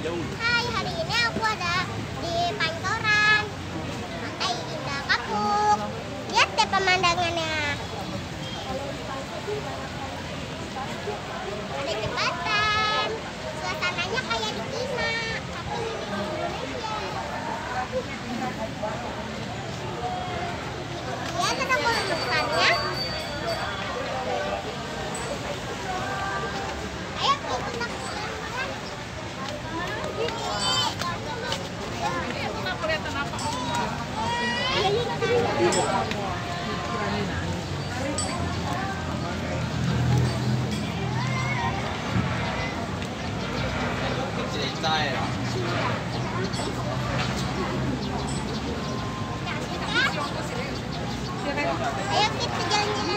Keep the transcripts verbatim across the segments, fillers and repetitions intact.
Hai, hari ini aku ada di Pancoran, Pantai Indah Kapuk. Lihat deh pemandangannya. Ada jembatan, suasananya kayak di Cina, tapi ini di Indonesia. Lihat ada kolam ikannya. Ayo kita Ayo kita jalan-jalan.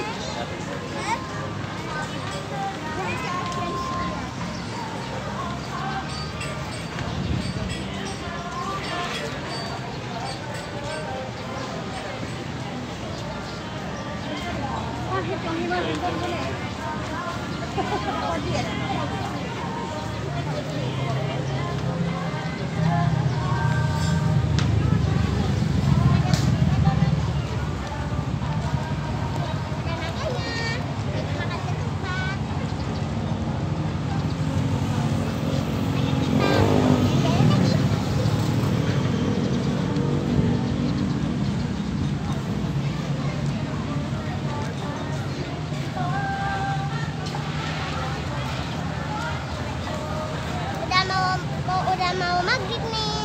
Udah mau, mau udah mau maghrib nih.